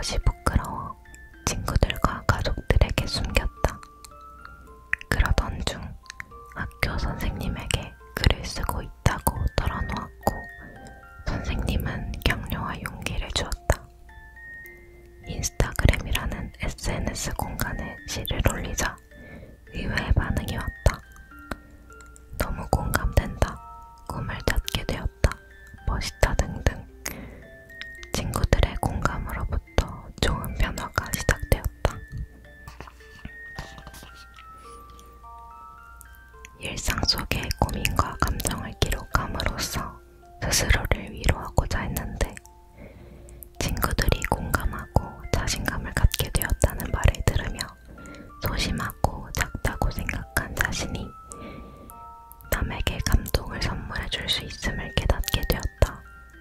것이 부끄러워 친구들과 가족들에게 숨겼다. 그러던 중 학교 선생님에게 글을 쓰고 있다고 털어놓았고 선생님은 격려와 용기를 주었다. 인스타그램이라는 SNS 공간에 시를 올리자 의외의 반응이 왔다. 너무 공감된다. 꿈을 찾게 되었다. 멋있다 등등 친구들의 공감으로부터 좋은 변화가 시작되었다. 일상 속의 고민과 감정을 기록함으로써 스스로를 위로하고자 했는데 친구들이 공감하고 자신감을 갖게 되었다는 말을 들으며 소심하고 작다고 생각한 자신이 남에게 감동을 선물해 줄 수 있음을 깨닫게 되었다.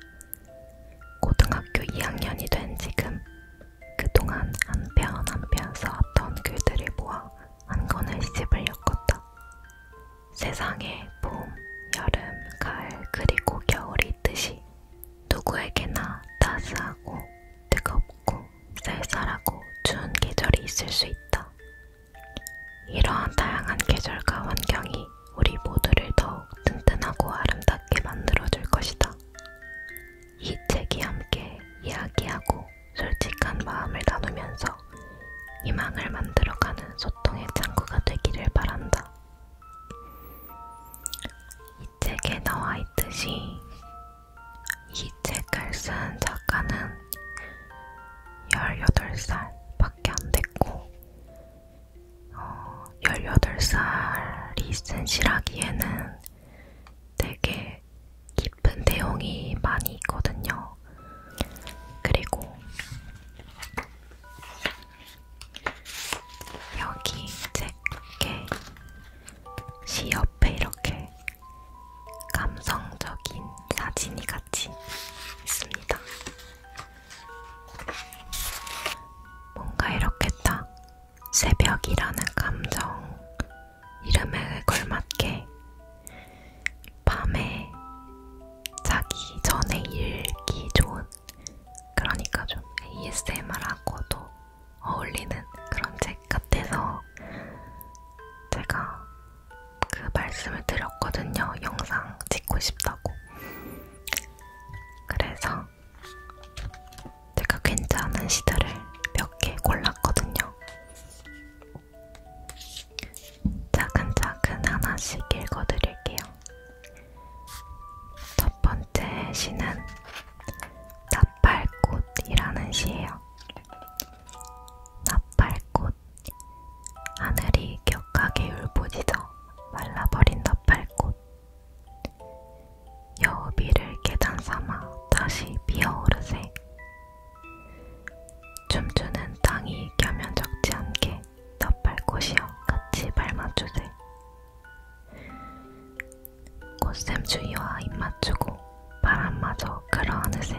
고등학교 2학년이 된 지금 그동안 한 편 한 편 쌓았던 글들을 모아 한 권의 시집을 엮었다. 세상에 봄, 여름, 가을 그리고 겨울이 있듯이 누구에게나 따스하고 뜨겁고 쌀쌀하고 추운 계절이 있을 수 있다. 이러한 다양한 계절과 환경이 우리 모두를 더욱 튼튼하고 아름답게 만들어줄 것이다. 이 책이 함께 이야기하고 솔직한 마음을 나누면서 희망을 만들어가는 소통의 창구가 되기를 바란다. 이 책에 나와 있듯이 이 책을 쓴 작가는 18살밖에 안 됐고 18살이 쓴 시라기에는 되게 깊은 내용이 많이 있거든요. 그리고 여기 책에 시 옆에 이렇게 감성적인 사진이 같이 있습니다. 뭔가 이렇게 딱 새벽이라는 감정 이름에 걸맞게 밤에 자기 전에 읽기 좋은, 그러니까 좀 ASMR하고도 어울리는 그런 책 같아서 제가 그 말씀을 드렸거든요. 영상 찍고 싶다고. 그래서 제가 괜찮은 시들을 몇 개 골랐거든요. 차근차근 하나씩 읽어드릴게요. 첫 번째 시는 나팔꽃이라는 시예요. 나팔꽃. 하늘이 격하게 울부짖어 말라버린 나팔꽃. 여우비를 계단 삼아 다시 피어오르세. 춤추는 땅이 켜면 적지 않게 나팔꽃이여 같이 밟아주세. 꽃샘 주위와 입 맞추고 바람마저 끌어안으세.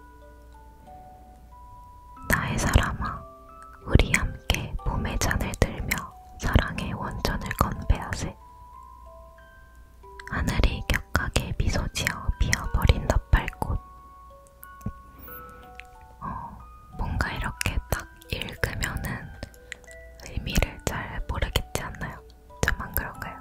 나의 사람아, 우리 함께 봄의 잔을 들며 사랑의 원전을 건배하세. 하늘이 격하게 미소지어 피어버린 나팔꽃. 뭔가 이렇게 딱 읽으면은 의미를 잘 모르겠지 않나요? 저만 그런가요?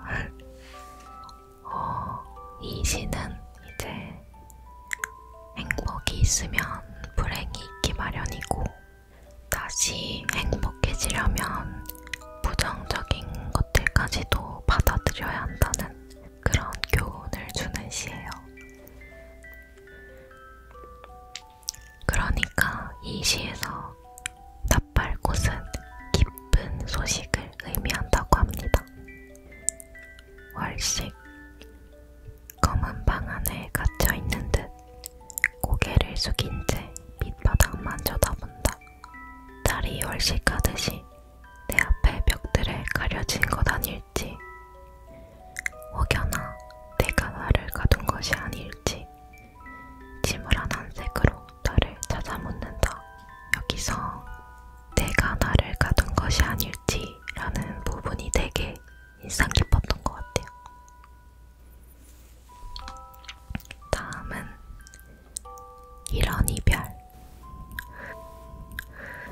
이 시는 이제 행복이 있으면 불행이 있기 마련이고 다시 행복해지려면 부정적인 것들까지도 받아들여야 한다는 그런 교훈을 주는 시예요. 그러니까 이 시에서 나팔꽃은 기쁜 소식을 의미한다고 합니다. 월식. 검은 방 안에 갇혀있는 듯 고개를 숙인 채 밑바닥만 쳐다본다. 달이 월식하듯이 내 앞에 벽들에 가려진 것 아닐지, 혹여나 내가 나를 가둔 것이 아닐지 침울한 한색으로 나를 찾아묻는다. 여기서 내가 나를 가둔 것이 아닐지 라는 부분이 되게 인상 깊었던 것 같아요. 다음은 이런 이별.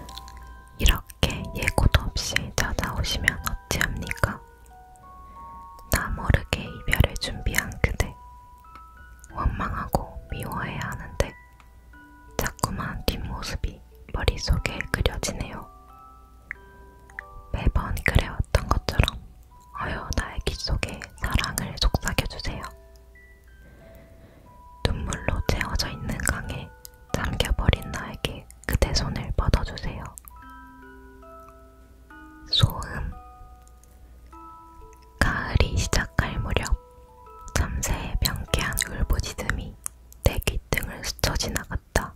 뚜렷하게 그려지네요. 매번 그래왔던 것처럼 어여 나의 귀 속에 사랑을 속삭여주세요. 눈물로 채워져 있는 강에 잠겨버린 나에게 그대 손을 뻗어주세요. 소음. 가을이 시작할 무렵 참새의 명쾌한 울부짖음이 내 귓등을 스쳐 지나갔다.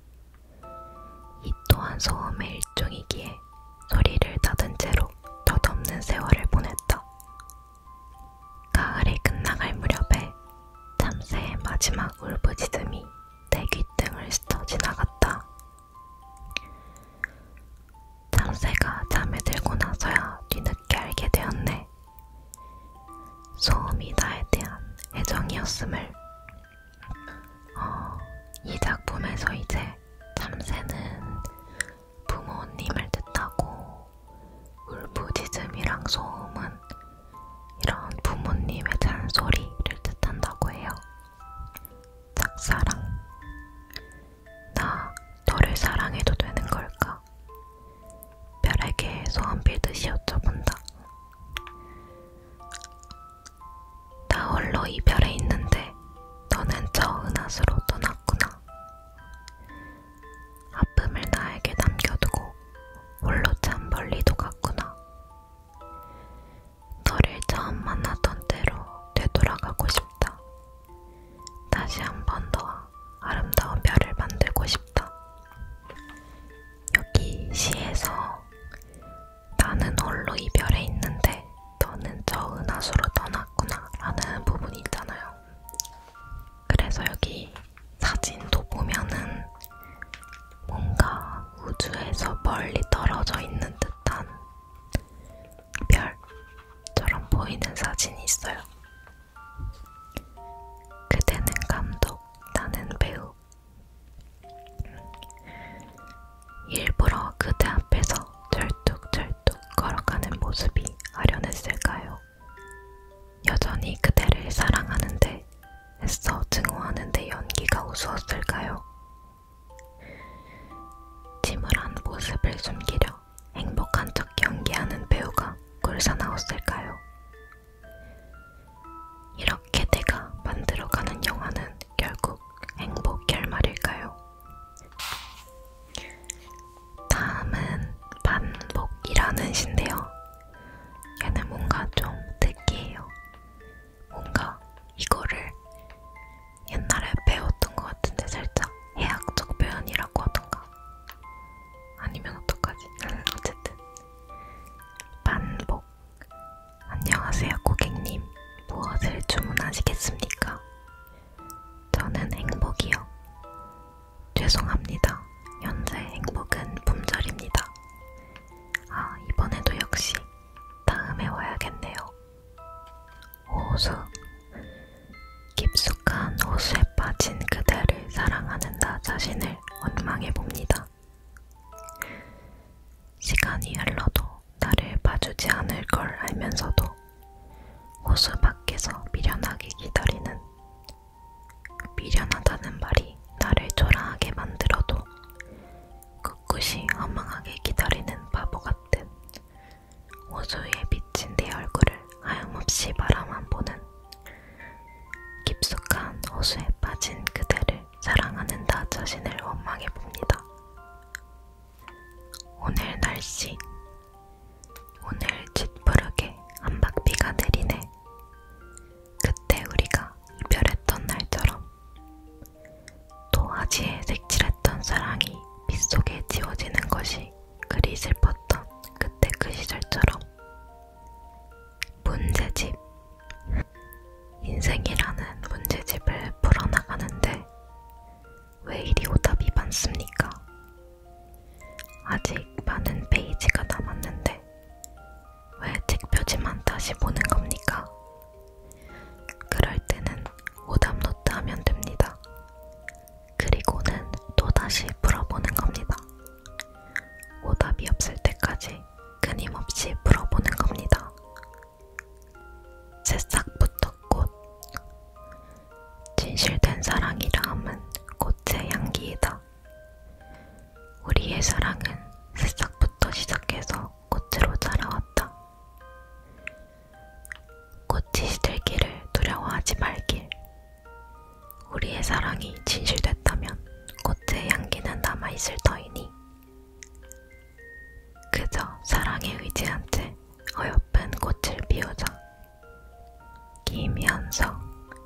이 또한 소음의 일종이기에 소리를 닫은 채로 덧없는 세월을 보냈다. 가을이 끝나갈 무렵에 참새의 마지막 울부짖음이 내 귓등을 스쳐 지나갔다. 참새가 잠에 들고 나서야 뒤늦게 알게 되었네. 소음이 나에 대한 애정이었음을. 이 작품에서 이제 참새는 부모님을 뜻하고 울부짖음이랑 소음은 이런 부모님의 잔소리를 뜻한다고 해요. 짝사랑. 나 너를 사랑해도 되는 걸까? 별에게 소원 빌듯이 여쭤본다. 나 홀로 이 별에 있는데 너는 저 은하수로 떠났구나. 아픔을 나에게 남겨두고 홀로 참 멀리도 갔구나. 너를 처음 만났던 때로 되돌아가고 싶다. 다시 한번 너와 아름다운 별을 만들고 싶다. 여기 시에서 나는 홀로 이 별에 있는데 너는 저 은하수로 떠났구나 라는 부분이 있잖아요. 그래서 여기 사진도 보면은 뭔가 우주에서 멀리 떨어져 있는 듯한 별처럼 보이는 사진이 있어요. 그대는 감독, 나는 배우. 일부러 그대 앞에서 절뚝절뚝 걸어가는 모습이 아련했을까요? 여전히 그대를 사랑하는데 애써 증오하는 내 연기가 우스웠을까요? 침울한 모습을 숨기려 행복한 척 연기하는 배우가 꿀사나웠을까요? 이렇게 내가 만들어가는 영화는 결국 행복 결말일까요? 다음은 반복이라는 시인데요. 얘는 뭔가 좀 특이해요. 뭔가 이거를 옛날에 배웠던 것 같은데 살짝 해학적 표현이라고 하던가 아니면 어떡하지? 어쨌든 반복. 안녕하세요 고객님, 무엇을 주문하시겠습니까? 저는 행복이요. 죄송합니다. 현재 행복은 품절입니다. 아, 이번에도 역시 다음에 와야겠네요. 호수. 깊숙한 호수에 빠진 그대를 사랑하는 나 자신을 원망해봅니다. 시간이 흘러도 나를 봐주지 않을 걸 알면서도 호수 밖에서 미련하게 기다리는, 미련하다는 말이 나를 초라하게 만들어도 꿋꿋이 허망하게 기다리는 바보 같은 호수 위에 비친 내 얼굴을 하염없이 바라만 보는, 깊숙한 호수에 빠진 그대를 사랑하는 나 자신을 원망해봅니다. 오늘 날씨. 오늘 짙푸르게 한박비가 내리네. 그때 우리가 이별했던 날처럼 도화지에 색칠했던 사랑이 빗속에 지워지는 것이 그리 슬펐던 그때 그 시절처럼. 문제집. 인생이라는 문제집을 풀어나가는데 왜 이리 오답이 많습니까? 아직 많은 페이지가 남았는데 왜 책표지만 다시 보는 겁니까? 그럴 때는 오답 노트 하면 됩니다. 그리고는 또다시 풀어보는 겁니다. 오답이 없을 때까지 끊임없이 풀어보는 겁니다. 새싹부터 꽃. 진실된 사랑이라 함은 꽃의 향기이다. 우리의 사랑은 사랑에 의지한 채 어여쁜 꽃을 피우자. 김현석.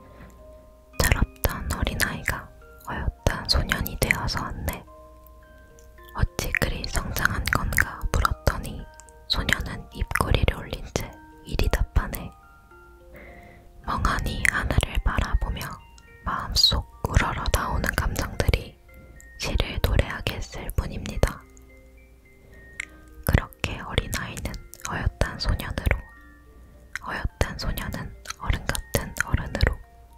철없던 어린아이가 어엿한 소년이 되어서 왔네. 어찌 그리 성장한 건가 물었더니 소년은 입꼬리를 올린 채 이리 답하네. 멍하니 하늘을 바라보며 마음속 우러러 나오는 감정들이 시를 노래하게 했을 뿐입니다. 그렇게 어린아이는 어엿한 소년으로, 어엿한 소년은 어른 같은 어른으로.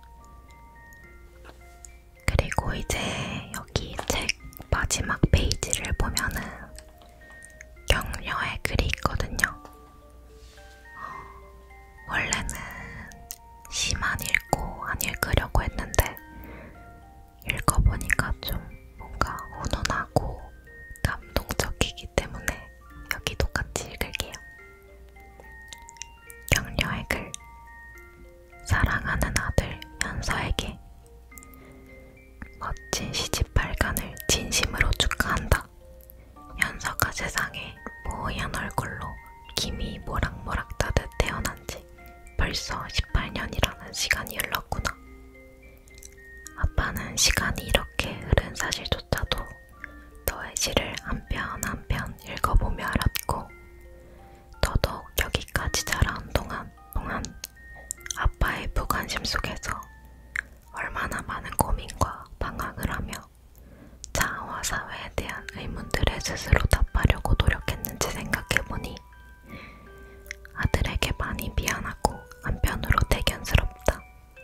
그리고 이제 여기 책 마지막 페이지를 보면은 격려의 글이 있거든요. 원래는 시만 읽고 안 읽으려고 했는데 읽어보니까 좀 뭔가 훈훈하고 감동적이기 때문에 여기도 같이 읽을게요. 격려의 글. 사랑하는 아들 현서에게 멋진 시집 발간을 진심으로 축하한다. 현서가 세상에 뽀얀 얼굴로 김이 모락모락 따듯 태어난 지 벌써 18년이라는 시간이 흘렀구나. 아빠는 시간이 이렇게 흐른 사실조차도 너의 시를 한 편 한 편 읽어보며 알았고, 더더욱 여기까지 자라온 동안 아빠의 무관심 속에서 얼마나 많은 고민과 방황을 하며 자아와 사회에 대한 의문들에 스스로 답하려고 노력했는지 생각해보니 아들에게 많이 미안하고 한편으로 대견스럽다.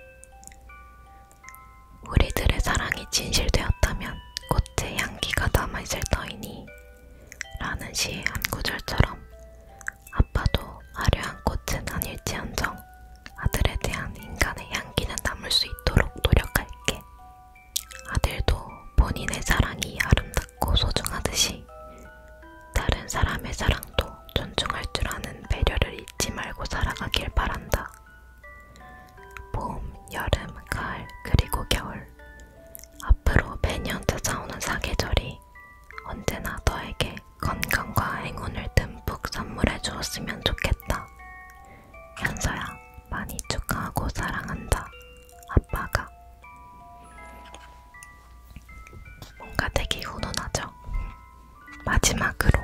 우리들의 사랑이 진실되었다면 꽃의 향기가 남아있을 터이니 라는 시의 한 구절처럼 아빠도 화려한 꽃은 아닐지언정 아들에 대한 인간의 향기는 남을 수 있도록 노력할게. 아들도 본인의 사랑이 아름답고 소중하듯이 다른 사람의 사랑도 존중할 줄 아는 배려를 잊지 말고 살아가길 바란다. 봄, 여름, 가을, 그리고 겨울. 앞으로 매년 찾아오는 사계절이 언제나 너에게 건강과 행운을 듬뿍 선물해 주었으면 좋겠다. 현서야, 많이 축하하고 사랑한다. 아빠가. 뭔가 되게 훈훈하죠? 마지막으로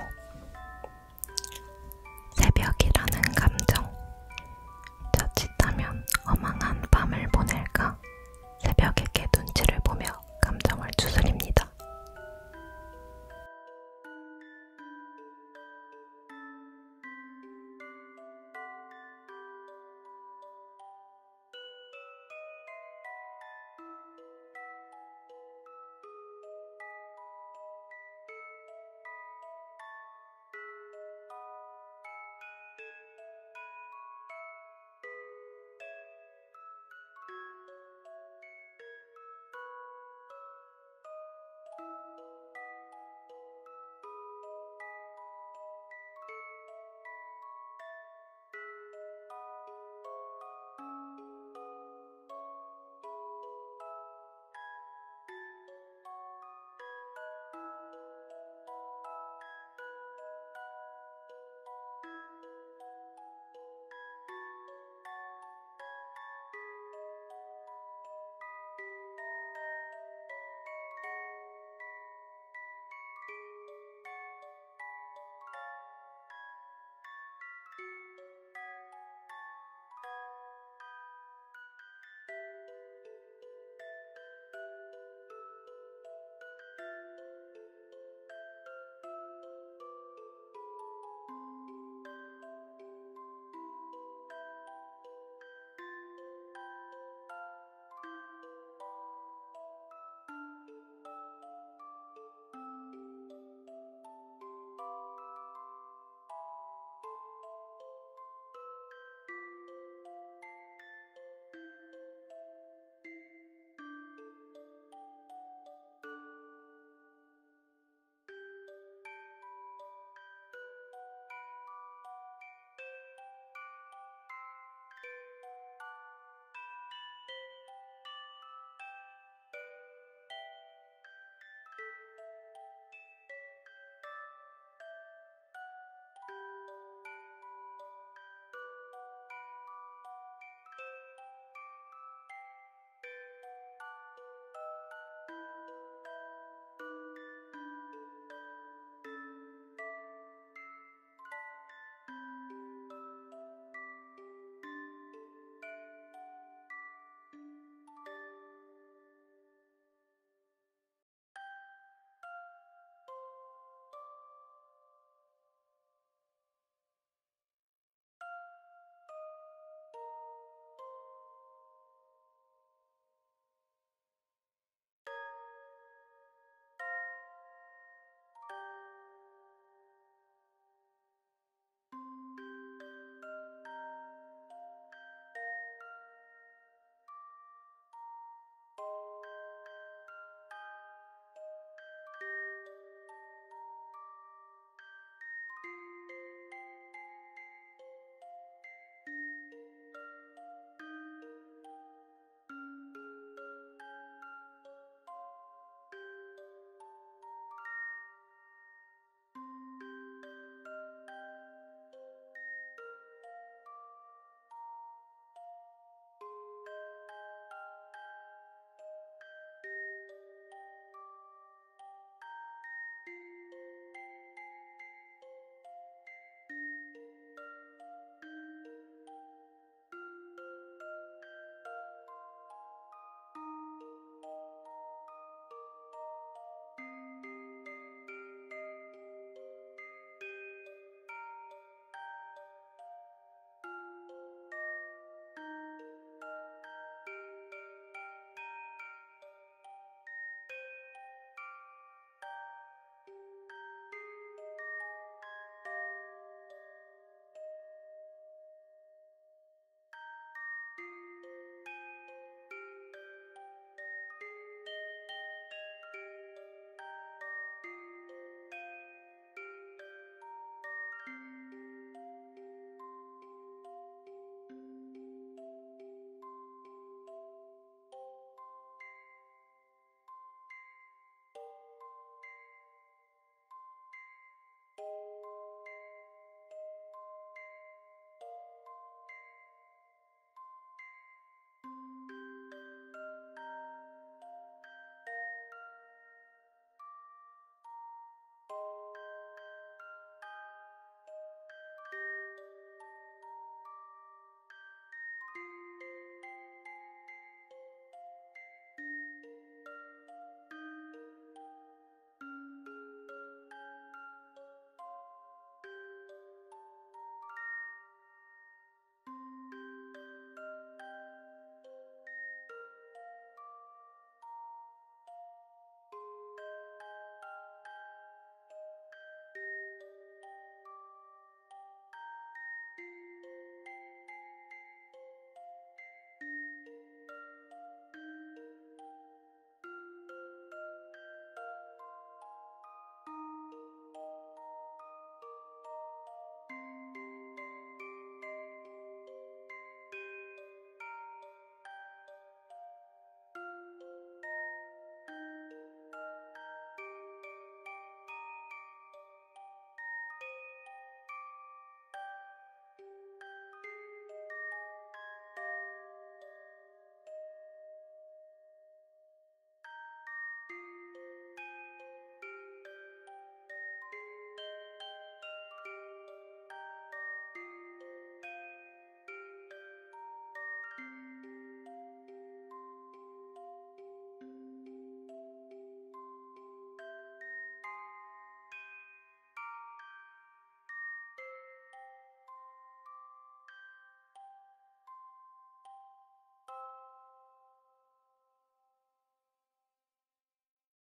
새벽이라는 감정. 자칫하면 허망한 밤을 보낼까 새벽에게 눈치를 보며 감정을 추스립니다.